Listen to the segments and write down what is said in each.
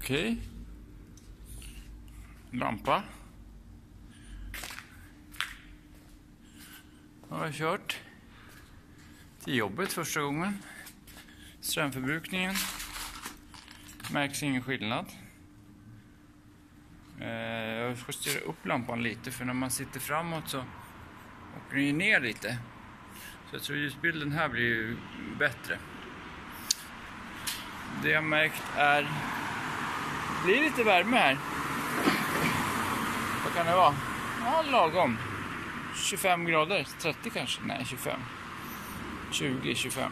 Okej. Lampa. Har jag kört till jobbet första gången. Strömförbrukningen märks ingen skillnad. Jag justerar upp lampan lite, för när man sitter framåt så åker den ner lite. Så jag tror ljusbilden här blir ju bättre. Det jag märkt är det blir lite värme här. Vad kan det vara? Ja, lagom. 25 grader, 30 kanske? Nej, 25. 20, 25.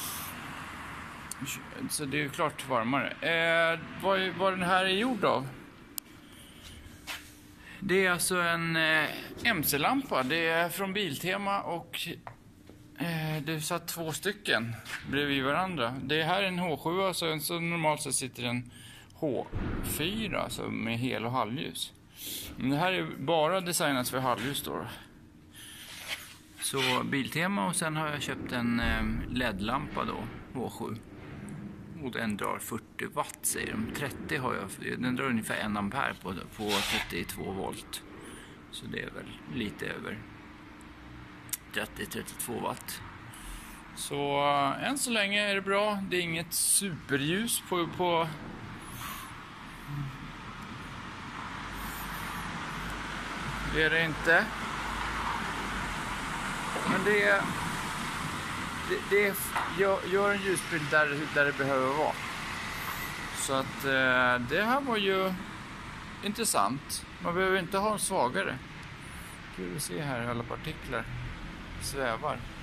Så det är ju klart varmare. Vad den här är gjord av? Det är alltså en MC-lampa. Det är från Biltema och det satt 2 stycken bredvid varandra. Det här är en H7, så normalt så sitter en H4 alltså med hel- och halvljus. Men det här är bara designat för halvljus då. Så Biltema, och sen har jag köpt en LED-lampa då, H7. Och den drar 40 watt säger de. 30 har jag, den drar ungefär 1 ampere på 32 volt. Så det är väl lite över 30-32 watt. Så än så länge är det bra. Det är inget superljus på det är det inte. Men det gör en ljusbild där det behöver vara. Så att det här var ju intressant. Man behöver inte ha en svagare. Vi ser här hur alla partiklar svävar.